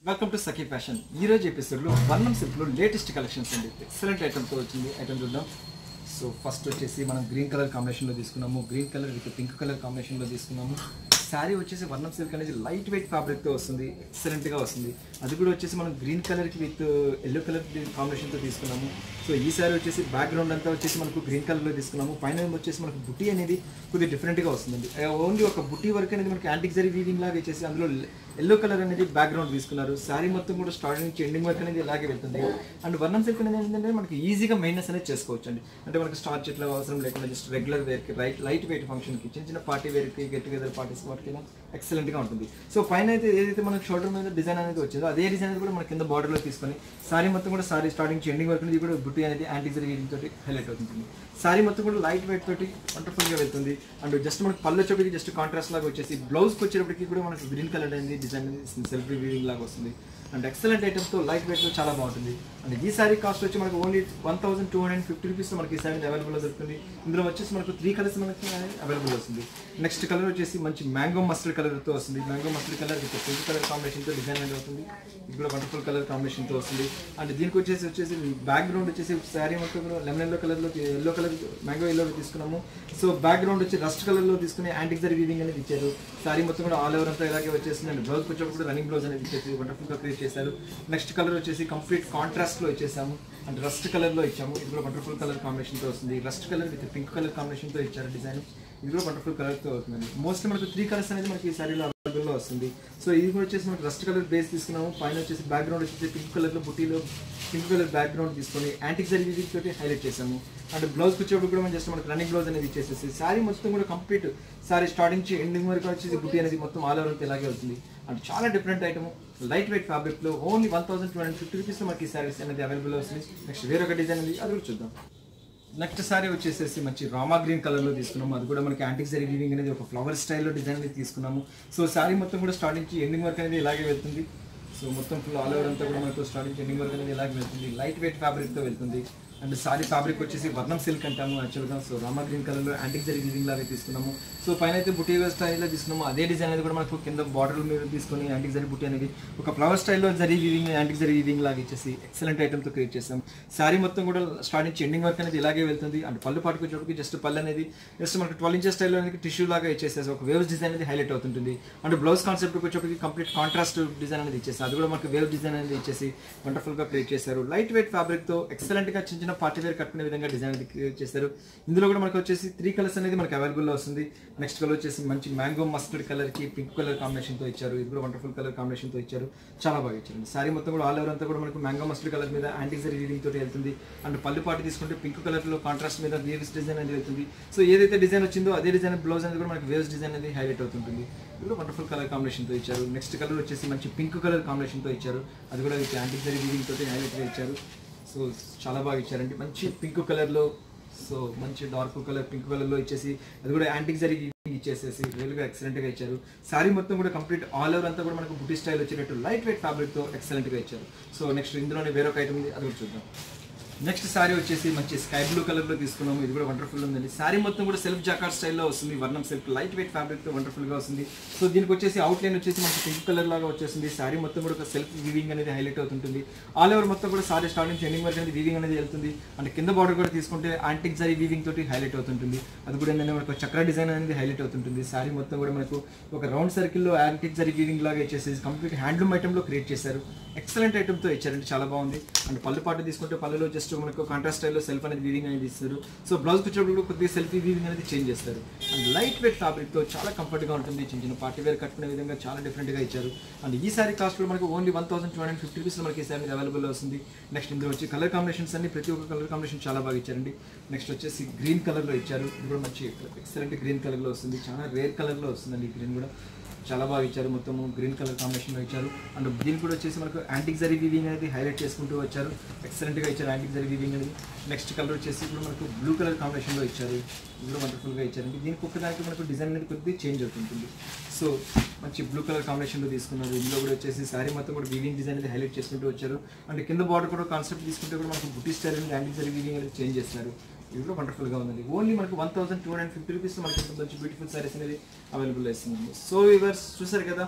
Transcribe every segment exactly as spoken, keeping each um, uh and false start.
Welcome to Sakhi fashion. ఈ రోజు ఎపిసోడ్లో వర్ణం సిల్క్లో లేటెస్ట్ కలెక్షన్స్ అండి. ఎక్సలెంట్ ఐటమ్తో వచ్చింది. ఐటమ్ చూద్దాం. సో ఫస్ట్ వచ్చేసి మనం గ్రీన్ కలర్ కాంబినేషన్లో తీసుకున్నాము. Green colour with pink colour కాంబినేషన్లో తీసుకున్నాము. శారీ వచ్చేసి వర్ణం సిల్క్ అనేది లైట్ వెయిట్ ఫ్యాబ్రిక్తో వస్తుంది. ఎక్సలెంట్గా వస్తుంది. అది కూడా వచ్చేసి మనం గ్రీన్ కలర్కి విత్ ఎల్లో కలర్ కాంబినేషన్తో తీసుకున్నాము. సో ఈ శారీ వచ్చేసి బ్యాక్గ్రౌండ్ అంతా వచ్చేసి మనకు గ్రీన్ కలర్లో తీసుకున్నాము. పైన వచ్చేసి మనకు బుటీ అనేది కొద్దిగా డిఫరెంట్గా వస్తుందండి. ఓన్లీ ఒక బుటీ వర్క్ అనేది మనకి యాంటిక్ జరీ వీవింగ్ లాగా వచ్చేసి అందులో ఎల్లో కలర్ అనేది బ్యాక్గ్రౌండ్ తీసుకున్నారు. శారీ మొత్తం కూడా స్టార్టింగ్ నుంచి ఎండింగ్ వర్క్ అనేది ఇలాగే వెళ్తుంది. అండ్ వర్ణం సిల్క్ అనేది ఏంటంటే మనకి ఈజీగా మెయింటెనెన్స్ అనేది చేసుకోవచ్చు అండి. అంటే మనకి స్టార్చ్ ఇట్లా అవసరం లేకుండా జస్ట్ రెగ్యులర్ వేర్కి రైట్ లైట్ వెయిట్ ఫంక్షన్కి చిన్న చిన్న పార్టీ వేర్కి గెట్ టుగెదర్ పార్టీస్ వాటికి ఎక్సలెంట్గా ఉంటుంది. సో పైన అయితే ఏదైతే మనకి షోల్డర్ మీద డిజైన్ అనేది వచ్చిందో అదే డిజైన్ అనేది కూడా మన కింద బార్డర్లో తీసుకొని శారీ మొత్తం కూడా శారీ స్టార్టింగ్ నుంచి ఎండింగ్ వరకు కూడా బుట్టి అనేది యాంటిక్ జరీ వీవింగ్ తోటి హైలైట్ అవుతుంది. శారీ మొత్తం కూడా లైట్ వెయిట్ తోటి వండర్ఫుల్గా వెళ్తుంది. అండ్ జస్ట్ మనకి పళ్ళు వచ్చేప్పటికి జస్ట్ కాంట్రాస్ట్ లాగా వచ్చేసి బ్లౌజ్కి వచ్చేటప్పటికి కూడా మనకి గ్రీన్ కలర్ అనేది డిజైన్ అనేది సెల్ఫ్ వీవింగ్ లాగా వస్తుంది. అండ్ ఎక్సలెంట్ ఐటమ్స్తో లైట్ వెయిట్లో చాలా బాగుంటుంది. అండ్ ఈ శారీ కాస్ట్ వచ్చి మనకు only one thousand two hundred fifty రూపీస్తో మనకి ఈ శారీ అవైలబుల్లో దొరుకుతుంది. ఇందులో వచ్చేసి మనకు త్రీ కలర్స్ మనకి అవైలబుల్ వస్తుంది. నెక్స్ట్ కలర్ వచ్చేసి మంచి మ్యాంగో మస్టర్డ్ కలర్తో వస్తుంది. Mango mustard colour with pink colour కాంబినేషన్తో డిజైన్ అనేది అవుతుంది. ఇది కూడా వండర్ఫుల్ కలర్ కాంబినేషన్తో వస్తుంది. అండ్ దీనికి వచ్చేసి వచ్చేసి బ్యాక్గ్రౌండ్ వచ్చేసి శారీ మొత్తం లెమన్ ఎల్లో కలర్లో ఎల్లో కలర్ మ్యాంగో ఎల్లో తీసుకున్నాము. సో బ్యాక్గ్రౌండ్ వచ్చి రస్ట్ కలర్లో తీసుకుని యాంటిక్ జరీ వీవింగ్ అనేది ఇచ్చారు. శారీ మొత్తం కూడా ఆల్ ఓవర్ అంతా ఇలాగే వచ్చేసింది. అండ్ బ్లౌజ్ వచ్చేప్పుడు కూడా రన్నింగ్ బ్లౌజ్ అనేది ఇచ్చేసి వండర్ఫుల్గా క్రియేట్ చేశారు. నెక్స్ట్ కలర్ వచ్చేసి కంప్లీట్ కాంట్రాస్ట్లో ఇచ్చేసాము. అండ్ రస్ట్ కలర్లో ఇచ్చాము. ఇది కూడా వండర్ఫుల్ కలర్ కాంబినేషన్తో వస్తుంది. Rust colour with pink colour కాంబినేషన్తో ఇచ్చారు డిజైన్. ఇది కూడా వండర్ఫుల్ కలర్తో అవుతుంది. మోస్ట్లీ మనకు త్రీ కలర్స్ అనేది మనకి ఈ శారీలో అవైలబుల్లో వస్తుంది. సో ఇది కూడా వచ్చేసి మనకి రస్ట్ కలర్ బేస్ తీసుకున్నాము. పైన వచ్చేసి బ్యాక్గ్రౌండ్ వచ్చేసి పింక్ కలర్లో బుట్టీలో పింక్ కలర్ బ్యాక్గ్రౌండ్ తీసుకొని యాంటిక్ జరీ వీవింగ్ తోటి హైలైట్ చేసాము. అండ్ బ్లౌజ్ వచ్చేప్పుడు కూడా మనం జస్ట్ మనకి రన్నింగ్ బ్లౌజ్ అనేది ఇచ్చేసేసి శారీ మొత్తం కూడా కంప్లీట్ శారీ స్టార్టింగ్ నుంచి ఎండింగ్ వరకు వచ్చేసి బుట్టి అనేది మొత్తం ఆల్ ఓవర్ ఇలాగే అవుతుంది. అండ్ చాలా డిఫరెంట్ ఐటమ్ లైట్ వెయిట్ ఫ్యాబ్రిక్లో only one thousand two hundred fifty rupees మనకి శారీస్ అనేది అవైలబుల్ వస్తుంది. నెక్స్ట్ వేరొక డిజైన్ ఉంది, అది కూడా చూద్దాం. నెక్స్ట్ శారీ వచ్చేసేసి మంచి రామా గ్రీన్ కలర్లో తీసుకున్నాము. అది కూడా మనకి యాంటిక్ జరీ వీవింగ్ అనేది ఒక ఫ్లవర్ స్టైల్లో డిజైన్ అనేది తీసుకున్నాము. సో శారీ మొత్తం కూడా స్టార్టింగ్ నుంచి ఎండింగ్ వరకు అనేది ఇలాగే వెళ్తుంది. సో మొత్తం ఫుల్ ఆల్ ఓవర్ అంతా కూడా మనకు స్టార్టింగ్ ఎండింగ్ వరకు అనేది ఇలాగే వెళ్తుంది. లైట్ వెయిట్ ఫ్యాబ్రిక్తో వెళ్తుంది. అండ్ సారీ ఫ్యాబ్రిక్ వచ్చేసి వర్ణం సిల్క్ అంటాము యాక్చువల్గా. సో రామా గ్రీన్ కలర్లో యాంటిక్ జరీ వీవింగ్ లాగా తీసుకున్నాము. సో పైన అయితే బుటీ స్టైల్లో తీసుకున్నాము. అదే డిజైన్ అనేది కూడా మనకు కింద బార్డర్ మీద తీసుకొని యాంటిక్ జరీ బుట్టి అనేది ఒక ఫ్లవర్ స్టైల్లో zari weaving antique zari weaving లాగా ఇచ్చేసి ఎక్సలెంట్ ఐటమ్తో క్రియేట్ చేస్తాం. శారీ మొత్తం కూడా స్టార్టింగ్ ఎండింగ్ వరకు అనేది ఇలాగే వెళ్తుంది. అండ్ పళ్ళు పాటుకు వచ్చేటప్పటికి జస్ట్ పళ్ళు అనేది జస్ట్ మనకు ట్వెల్వ్ ఇంచెస్ స్టైల్లో అనేది టిష్యూ లాగా ఇచ్చేసేసి ఒక వేవ్స్ డిజైన్ అనేది హైలైట్ అవుతుంటుంది. అండ్ బ్లౌజ్ కాన్సెప్ట్కి వచ్చేటప్పటికి కంప్లీట్ కాంట్రాస్ట్ డిజైన్ అనేది ఇచ్చేసి అది కూడా మనకు వేవ్ డిజైన్ అనేది ఇచ్చేసి వండర్ఫుల్గా క్రియేట్ చేశారు. లైట్ వెయిట్ ఫ్యాబ్రిక్తో ఎక్సలెంట్గా చిన్న చిన్న పార్టీ వేర్ కట్టుకునే విధంగా డిజైన్ క్రియేట్ చేశారు. ఇందులో కూడా మనకు వచ్చేసి త్రీ కలర్స్ అనేది మనకి అవైలబుల్లో వస్తుంది. నెక్స్ట్ కలర్ వచ్చేసి మంచి మ్యాంగో మస్టర్డ్ కలర్ కి పింక్ కలర్ కాంబినేషన్తో ఇచ్చారు. ఇది కూడా వండర్ఫుల్ కలర్ కాంబినేషన్తో ఇచ్చారు. చాలా బాగా ఇచ్చారు. శారీ మొత్తం కూడా ఆల్ ఓవర్ అంతా కూడా మనకు మ్యాంగో మస్టర్డ్ కలర్ మీద యాంటిక్ జరీ వీవింగ్ తోటి వెళ్తుంది. అండ్ పళ్ళు పాటు తీసుకుంటే పింక్ కలర్లో కాంట్రాస్ట్ మీద వేవ్స్ డిజైన్ అనేది వెళ్తుంది. సో ఏదైతే డిజైన్ వచ్చిందో అదే డిజైన్ బ్లౌజ్ అనేది కూడా మనకి వేవ్స్ డిజైన్ అనేది హైలైట్ అవుతుంటుంది. ఇది కూడా వండర్ఫుల్ కలర్ కాంబినేషన్తో ఇచ్చారు. నెక్స్ట్ కలర్ వచ్చేసి మంచి పింక్ కలర్ కాంబినేషన్తో ఇచ్చారు. అది కూడా యాంటిక్ జరీ వీవింగ్ తోటి హైలైట్గా ఇచ్చారు. సో చాలా బాగా ఇచ్చారండి. మంచి పింక్ కలర్లో సో మంచి డార్క్ కలర్ పింక్ కలర్లో ఇచ్చేసి అది కూడా యాంటిక్ జరీ వీవింగ్ ఇచ్చేసేసి రియల్గా ఎక్సలెంట్గా ఇచ్చారు. శారీ మొత్తం కూడా కంప్లీట్ ఆల్ ఓవర్ అంతా కూడా మనకు బుటీ స్టైల్ వచ్చేటట్టు లైట్ వెయిట్ ఫ్యాబ్రిక్తో ఎక్సలెంట్గా ఇచ్చారు. సో నెక్స్ట్ ఇందులోనే వేరొక ఐటమ్ ఉంది, అది కూడా చూద్దాం. నెక్స్ట్ శారీ వచ్చేసి మంచి స్కై బ్లూ కలర్లో తీసుకున్నాము. ఇది కూడా వండర్ఫుల్ ఉందండి. శారీ మొత్తం కూడా సెల్ఫ్ జాకార్డ్ స్టైల్లో వస్తుంది. వర్ణం సిల్క్ లైట్ వెయిట్ ఫ్యాబ్రిక్తో వండర్ఫుల్గా వస్తుంది. సో దీనికి వచ్చేసి అవుట్ లైన్ వచ్చేసి మనకి పింక్ కలర్ లాగా వచ్చేసింది. శారీ మొత్తం కూడా ఒక సెల్ఫ్ వీవింగ్ అనేది హైలైట్ అవుతుంటుంది. ఆల్ ఓవర్ మొత్తం కూడా శారీ స్టార్టింగ్ ఎండింగ్ వరకు అనేది వీవింగ్ అనేది వెళ్తుంది. అండ్ కింద బార్డర్ కూడా తీసుకుంటే యాంటిక్ జరీ వీవింగ్ తోటి హైలైట్ అవుతుంటుంది. అది కూడా ఏంటంటే మనకు చక్ర డిజైన్ అనేది హైలైట్ అవుతుంటుంది. శారీ మొత్తం కూడా మనకు ఒక రౌండ్ సర్కిల్లో యాంటిక్ జరీ వీవింగ్ లాగా ఇచ్చేసి కంప్లీట్ హ్యాండ్లూమ్ ఐటెంలో క్రియేట్ చేశారు. ఎక్సలెంట్ ఐటమ్తో ఇచ్చారంటే చాలా బాగుంది. అండ్ పళ్ళు పాటు తీసుకుంటే పళ్ళులో జస్ట్ మనకు కాంట్రాస్ట్ స్టైల్లో సెల్ఫ్ అనేది వీవింగ్ అనేది ఇస్తారు. సో బ్లౌజ్ వచ్చేటప్పుడు కూడా కొద్దిగా సెల్ఫీ వీవింగ్ అనేది చేంజ్ చేస్తారు. అండ్ లైట్ వెయిట్ ఫ్యాబ్రిక్తో చాలా కంఫర్ట్గా ఉంటుంది. చిన్న చిన్న పార్టీ వేర్ కట్టుకునే విధంగా చాలా డిఫరెంట్గా ఇచ్చారు. అండ్ ఈ సారీ కాస్ట్ కూడా మనకు only one thousand two hundred fifty rupees మనకి ఈ సారీ అవైలబుల్ వస్తుంది. నెక్స్ట్ ఇందులో వచ్చి కలర్ కాంబినేషన్స్ అన్ని ప్రతి ఒక్క కలర్ కాంబినేషన్ చాలా బాగా ఇచ్చారండి. నెక్స్ట్ వచ్చేసి గ్రీన్ కలర్లో ఇచ్చారు. ఇది కూడా మంచి ఎక్సలెంట్ గ్రీన్ కలర్లో వస్తుంది. చాలా రేర్ కలర్లో వస్తుందండి. ఈ గ్రీన్ కూడా చాలా బాగా ఇచ్చారు. మొత్తం గ్రీన్ కలర్ కాంబినేషన్లో ఇచ్చారు. అండ్ దీని కూడా వచ్చేసి మనకు యాంటిక్ జరీ వీవింగ్ అనేది హైలైట్ చేసుకుంటూ వచ్చారు. ఎక్సలెంట్గా ఇచ్చారు యాంటిక్ జరీ వీవింగ్ అనేది. నెక్స్ట్ కలర్ వచ్చేసి ఇప్పుడు మనకు బ్లూ కలర్ కాంబినేషన్లో ఇచ్చారు. ఇది కూడా వండర్ఫుల్గా ఇచ్చారండి. దీనికి ఒక్కదానికి మనకు డిజైన్ అనేది కొద్దిగా చేంజ్ అవుతుంటుంది. సో మంచి బ్లూ కలర్ కాంబినేషన్లో తీసుకున్నారు. ఇందులో కూడా వచ్చేసి శారీ మొత్తం కూడా వీవింగ్ డిజైన్ అనేది హైలైట్ చేసుకుంటూ వచ్చారు. అండ్ కింద బార్డర్ కూడా కాన్సెప్ట్ తీసుకుంటే కూడా మనకు బుటీ స్టైల్ అనేది యాంటిక్ జరీ వీవింగ్ అనేది చేంజ్ చేస్తున్నారు. ఇది కూడా వండర్ఫుల్గా ఉందండి. ఓన్లీ మనకు one thousand two hundred fifty rupees మనకి మంచి బ్యూటిఫుల్ సారీస్ అనేది అవైలబుల్ అవుతుంది. సో ఇవర్స్ చూసారు కదా,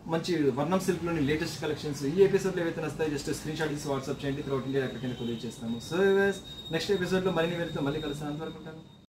మంచి వర్ణం సిల్క్లోని లేటెస్ట్ కలెక్షన్స్ ఈ ఎపిసోడ్లో ఏవైతే వస్తాయి జస్ట్ స్క్రీన్ షాట్ తీసి వాట్సాప్ చేయండి, త్రూఅవుట్ ఇండియా ఎక్కడికైనా కొలియర్ చేస్తాము. సో నెక్స్ట్ ఎపిసోడ్లో మరిన్ని వెళ్తే మళ్ళీ కలుస్తాను, అంతవరకు ఉంటాను.